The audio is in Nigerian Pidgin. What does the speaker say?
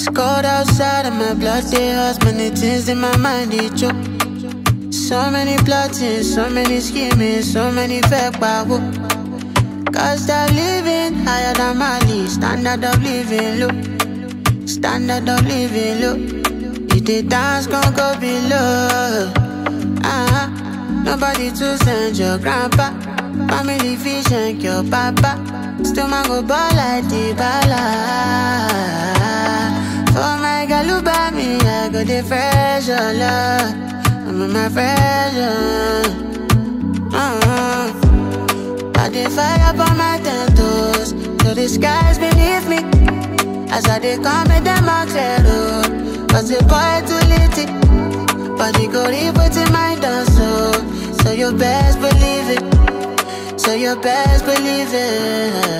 Cold outside and my blood they hot. Many things in my mind they choke. So many plotting, so many scheming, so many fake power. Cause they're living higher than money. Standard of living low. Standard of living low. If they dance gon' go below. Nobody to send your grandpa. Family fish and your papa. Still man go ball like the bala. For my girl who buy me, I got the fresh love. I'm in my fresh I dey fire up on my 10 toes, so the skies beneath me. As I dey come with them road, cause the boy too litty. But he go deep with his mind on so you best believe it. So you best believe it.